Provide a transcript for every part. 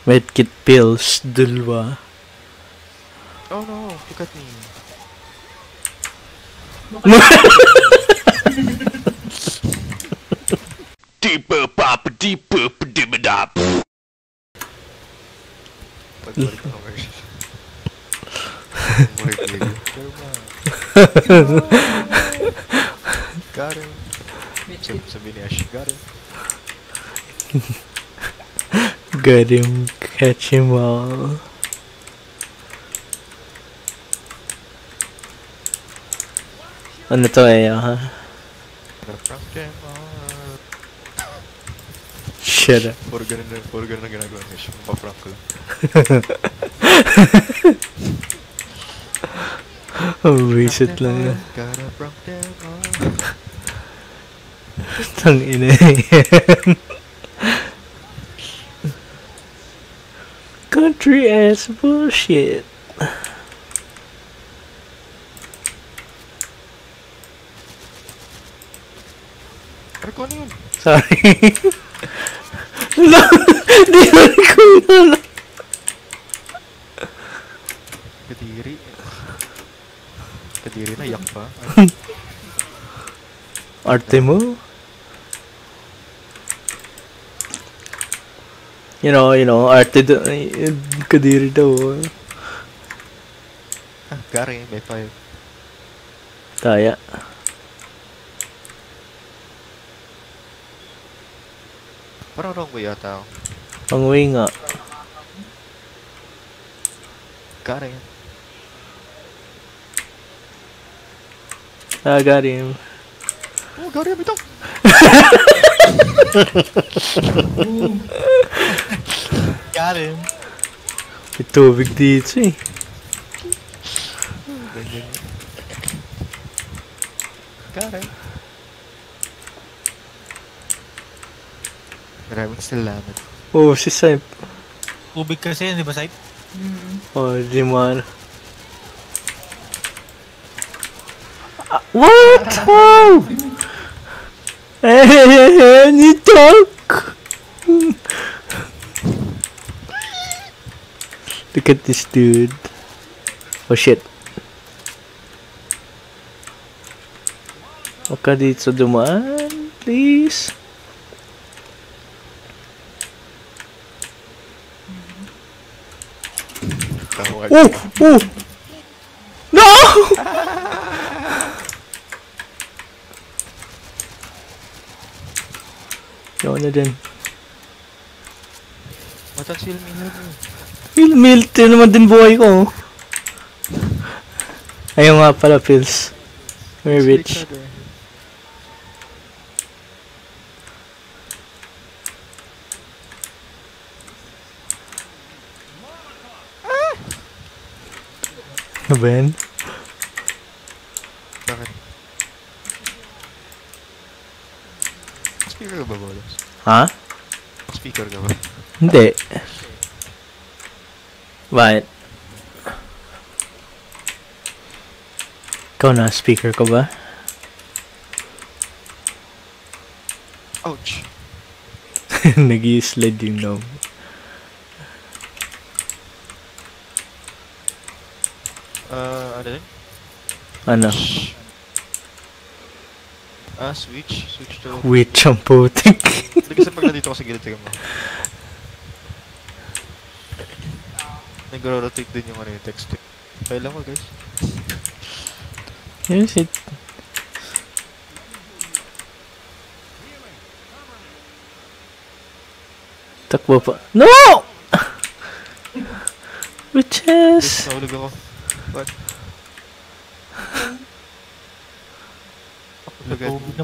Medkit pills, dulwa. Oh no, look at me. Deeper pop, deeper dibba-dop. Pagbalik ng commercial. Buhay Diego. Got him. Sabi ni Ash, got him. Got him, catch him all. Ano to ha? Prank them all. Shut up. Puro ganun na ginagawa ni Ash. Mapaprank ko lang. Visit lang yan. Gotta prank them all. Tangina yan. Country ass bullshit. Ano ko ano yun? Sorry. Di ko na. Kadiri. Kadiri na, yak pa. Arte mo? You know, arte kadiri daw. Gary, may 5. Kaya. Parang wrong way yata ako. Pangway nga. Gary. Got him. Oh, Gary, ito! Got him! May tubig dito eh. Got him! Maraming salamat. Oh, si Saip. Tubig kasi yan, di ba, Saip? Oh, di man. What? Wow! Hey, you talk! Look at this dude. Oh shit. Huwag ka dito dumaan, please. Oh! Oh! No! Yaw na din. Matang si Ilmina mo. Milty naman din buhay ko. Ayaw nga pala, Pils. May bitch. Ano ba yan? Bakit? Speaker ka ba, Bolos? Ha? Speaker ka ba? Hindi. Bakit? Ikaw na, speaker ko ba? Ouch! Nag-i-slide yung nom. Ano yun? Ano? Switch to... Wait, ang putik. Hindi kasi pag nandito ko sa gilid, tigam mo. Nag-rotate din yung ano yung text. Kaya lang mo, guys. Yes, it... Takbo pa. No! Witches! Nahulog ako. What? Look at me.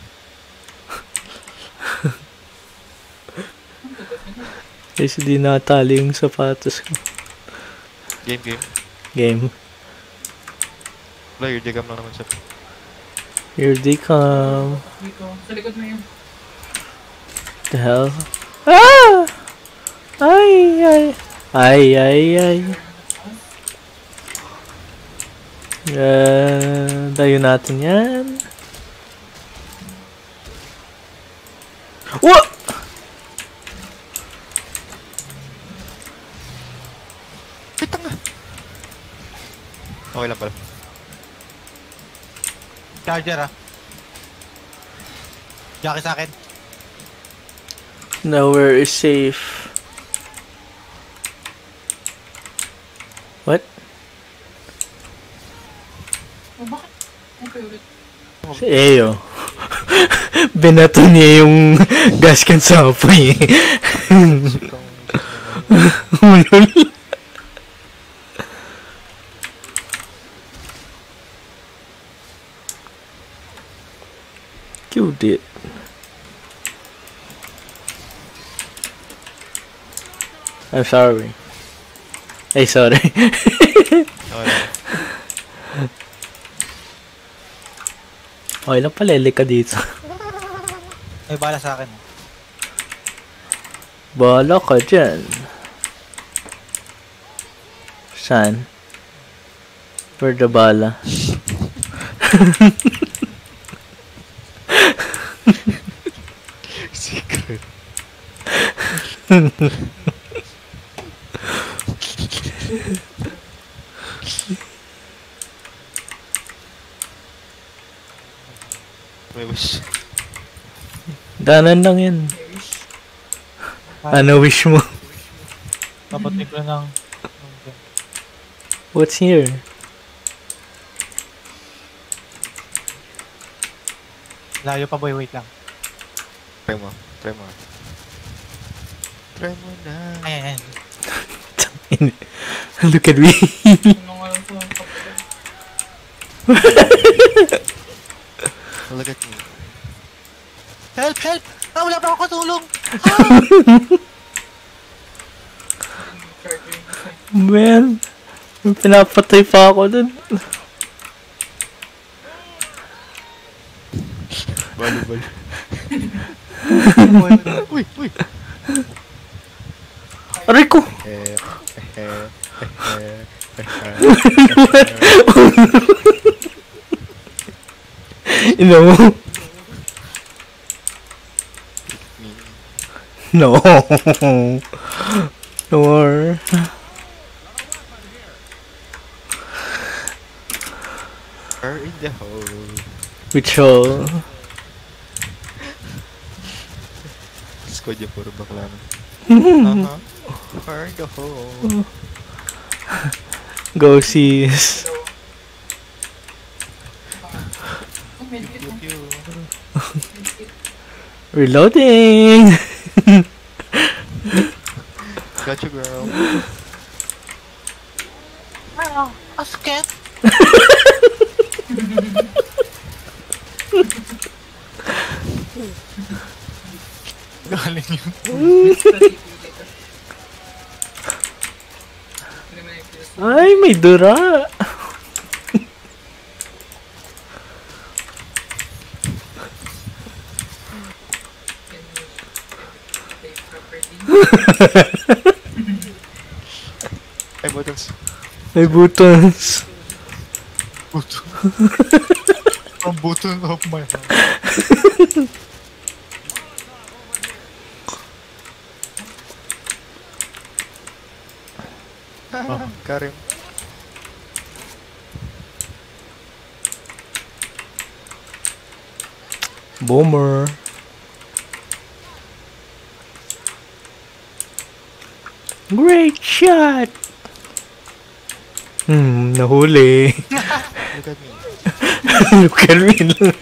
Kasi di natali yung sapatos ko. Game. Game. Player, digam lang naman siya. Here they come. Sa likod mo yun. The hell? Ah! Ay. Dayo natin yan. What? Okay lang pala. Charger ah. Jackie sa akin. Nowhere is safe. What? Si Eyo. Binato niya yung gas can sa apoy. Ulol. Killed it. I'm sorry. Ay, sorry. Okay lang. Okay lang pala, ka dito. May bala sa akin. Bala ka dyan. Saan? Where the bala? Secret. May wish. Danan lang yan. Ano wish mo? Papatay ko na ng... What's here? Layo pa boy, wait lang. Try mo. Try mo. Try mo na. Ayan. Look at me. Look at me. Help! Help! Ah, wala pa ako katulong! Man, pinapatay pa ako dun. Bali. Uy! Uy! Aray ko! No. No. No more. Are in the hole. Which hole? Squad yung puro bakla na. Are in the hole. Go sis. Pew. Reloading. Gotcha, girl. Asket! Galing yun. Ay, may dura. Ay, buttons. May buttons. Buto. Ang button of my heart. Karim. Boomer. Great shot. Nahuli. Look at me. Look at me lang.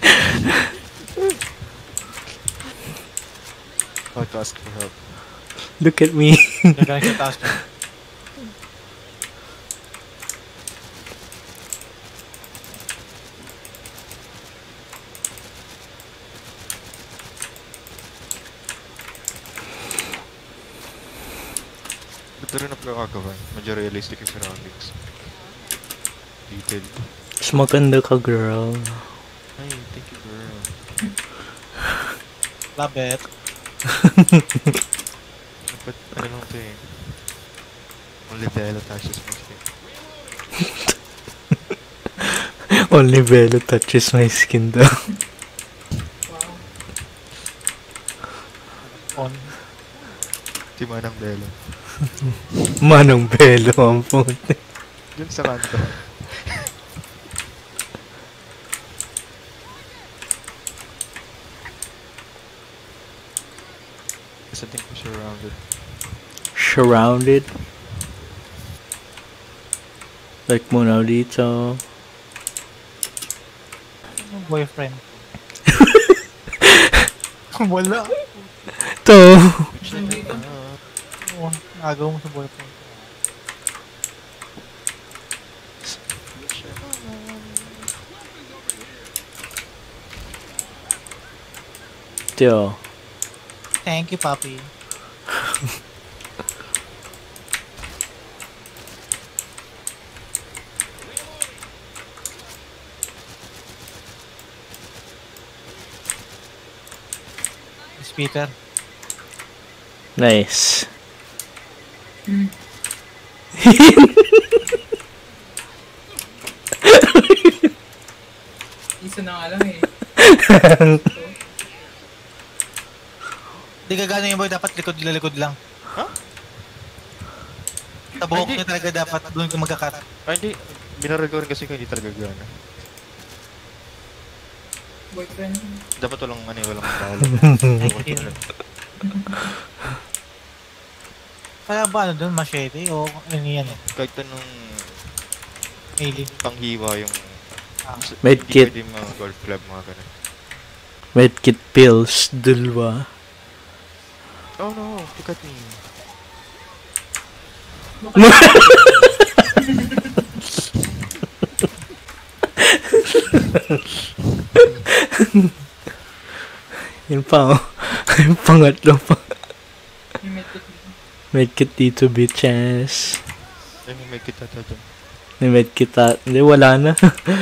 How to ask for help. Look at me. Nagaling sa taas ko. Ito rin na pagkakagawa. Medyo realistic yung surroundings. Detailed. Mas maganda ka, girl. Ay, thank you, girl. Love it. Dapat, ano lang ito eh. Only Vela touches my skin. Only Velo touches my skin daw. On. Si Manang Vela. Manong Velo ang puti. Yun sa kanto. Kasi I think we're surrounded. Surrounded. Like muna dito. Boyfriend. Wala. Ito. Oh, agaw mo sa boyfriend. Ito. Thank you, Papi. Peter. Nice. Isa na nga lang eh. Hindi ka gano'n yung boy, dapat likod lang. Huh? Sa buhok Hindi. niya talaga dapat doon ka magkakat. Ah, hindi. Binaral ko rin kasi hindi talaga gana. Boyfriend. Dapat walang talo. Kaya ba ano doon, machete o ano yan eh? Kahit anong Melee. panghiwa yung... Medkit. Hindi pwede mga golf club, mga ganun. Medkit pills. Dulwa. Oh no, look at me. Yun pa oh. Yung pangatlo pa. Yung medkit. Medkit dito bitches. Ay, may kita dyan. May medkit hindi wala na.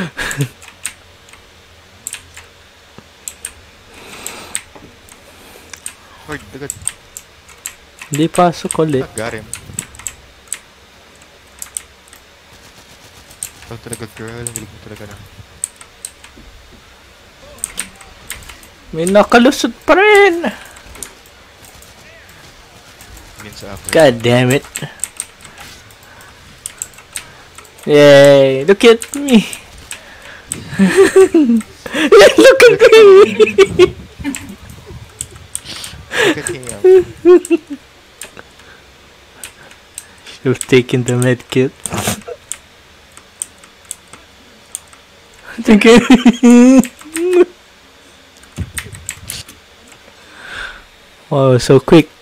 Word, agad. Hindi pasok ulit. Garim. Ikaw talaga girl, ang galing mo talaga na. May nakalusot pa rin. Minsan ako. God damn it. Yay, look at me. Look at me. Look at him. Should have taken the med kit. Thank you. Wow, so quick.